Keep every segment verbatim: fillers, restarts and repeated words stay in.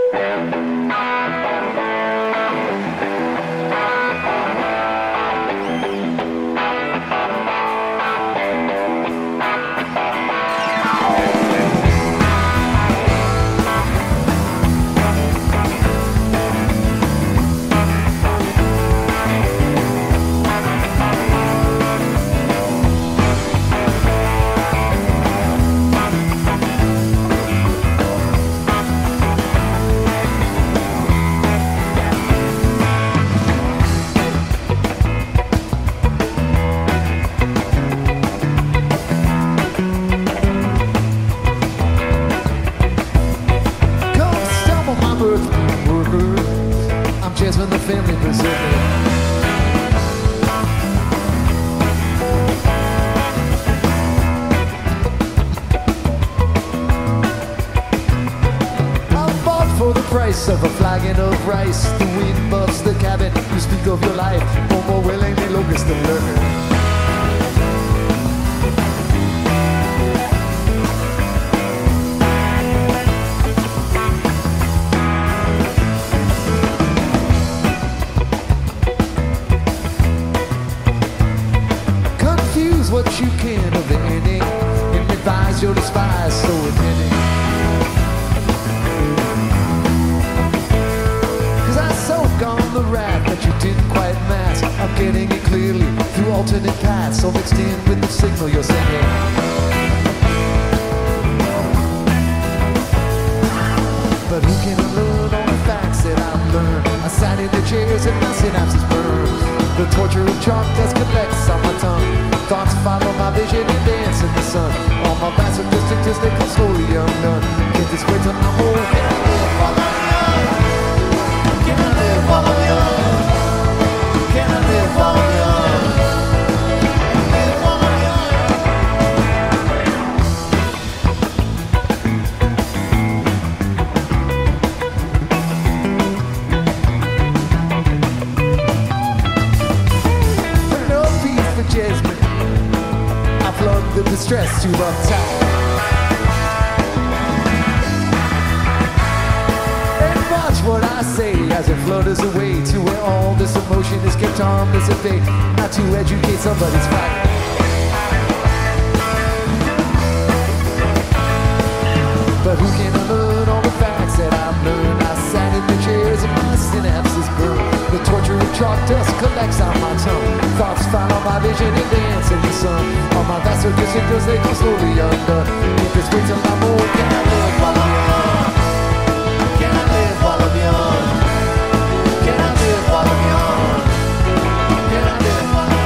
Of a flagon of rice, the wind buffs the cabin. You speak of your life, no more willingly locust the lurker. Confuse what you can of the ending, and advise your despise so impending. On the wrath that you didn't quite mask, I'm getting it clearly through alternate paths, so mixed in with the signal you're sending. But who can unlearn all the facts that I've learned? I sat in the chairs and my synapses burn. The torture of chalk dust collects on my tongue. Thoughts follow my vision and dance in the sun. All my masochistic just they come slowly undone. Can't this wait till I'm old? Can I live while I'm young? Can I live while I'm young? Can I live while I'm young? Live while I'm young. No peace for judgment. I flung the distress to uptight. What I say as it flutters away to where all this emotion is kept harmless at bay, not to educate somebody's fight. But who can unlearn all the facts that I've learned? I sat in the chairs and my synapses burn. The torture of chalk dust collects on my tongue. Thoughts follow my vision and dance in the sun. All my vasodisciples, they come slowly undone. If it's wait till I'm old, can I live while I'm young? Can I live while I'm young? Can I live while I'm young? Can I live while I'm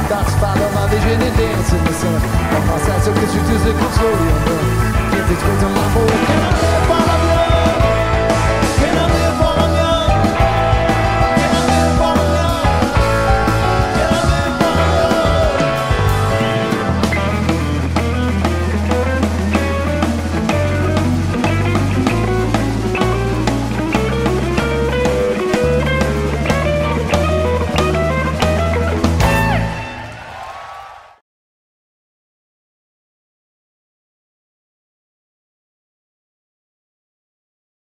Thoughts follow my vision and dance in the sun. On my side, so get you to the slowly undone. Can't explain to my whole. Can I live all of love?